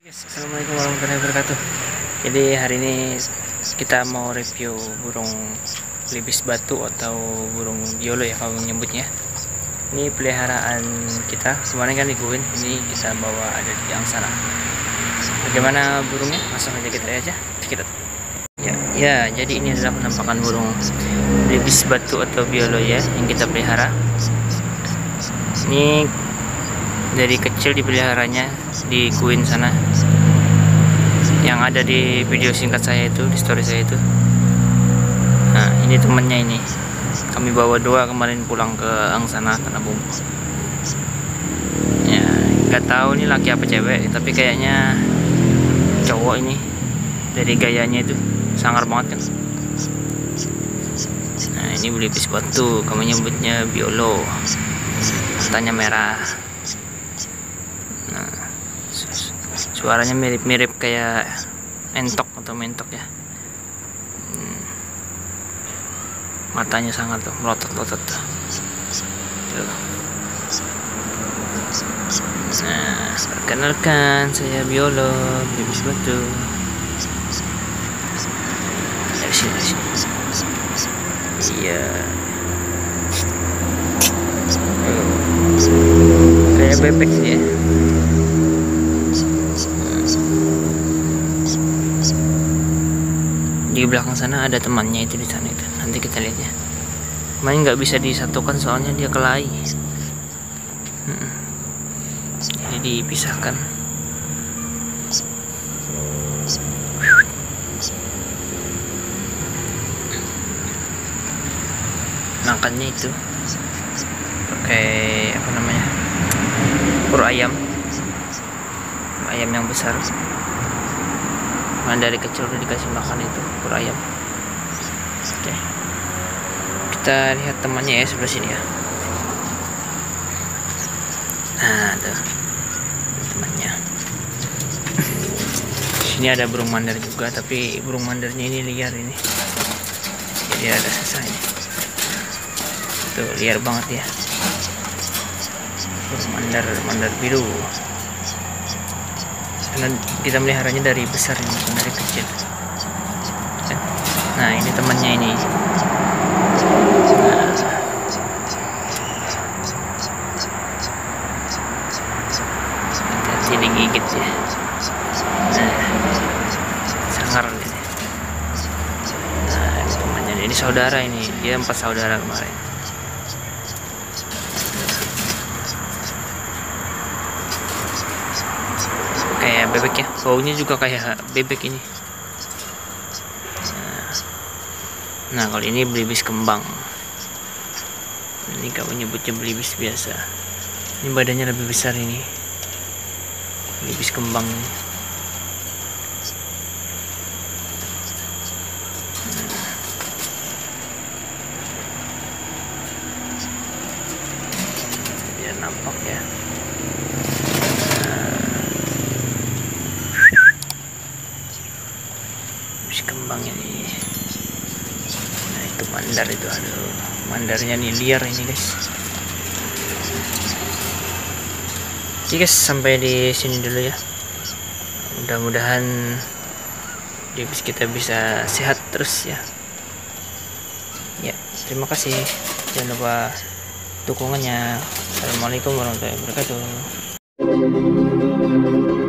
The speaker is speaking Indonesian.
Assalamualaikum warahmatullahi wabarakatuh. Jadi hari ini kita mau review burung belibis batu atau burung biolo ya kalau nyebutnya. Ini peliharaan kita kemarin kan diguin, ini kita bawa ada di angsana. Bagaimana burungnya? Langsung aja kita lihat aja. Ya, jadi ini adalah penampakan burung belibis batu atau biolo ya yang kita pelihara. Ini dari kecil dipeliharanya di Kuin sana, yang ada di video singkat saya itu, di story saya itu. Nah, ini temennya ini. Kami bawa dua kemarin pulang ke angsana Tanah Bumbu. Ya, nggak tahu ini laki apa cewek, tapi kayaknya cowok ini. Dari gayanya itu sangar banget kan. Nah, ini belibis batu, kami nyebutnya biolo. Matanya merah. Nah, suaranya mirip-mirip kayak entok atau mentok ya. Matanya sangat tuh melotot-lotot tuh. Nah, perkenalkan saya biolo belibis batu. Dari sini. Iya. Kayak bebek sih ya. Di belakang sana ada temannya itu di sana itu. Nanti kita lihat ya. Main nggak bisa disatukan soalnya dia kelahi. Jadi dipisahkan. Makannya itu pakai apa namanya? Pur ayam. Ayam yang besar. Nah, dari kecil udah dikasih makan itu pur ayam. Oke. Kita lihat temannya ya sebelah sini ya. Nah, tuh temannya. Sini ada burung mandar juga, tapi burung mandarnya ini liar ini. Jadi ada susah ini. Tuh liar banget ya. Burung mandar biru. Karena kita meliharanya dari besar ini, bukan dari kecil. Nah, ini temannya ini. Nah, hati-hati digigit ya. Nah, sangar ini. Nah, ini temannya ini saudara ini. Dia 4 saudara kemarin. Kayak bebek ya, baunya juga kayak bebek ini. Nah, kalau ini belibis kembang. Ini kamu nyebutnya belibis biasa. Ini badannya lebih besar ini. Belibis kembang. Biar nampak ya. Kembang ini. Nah, itu mandar itu, aduh, mandarnya nih liar ini guys. Oke guys, sampai di sini dulu ya. Mudah-mudahan belibis kita bisa sehat terus ya. Ya, terima kasih. Jangan lupa dukungannya. Assalamualaikum warahmatullahi wabarakatuh.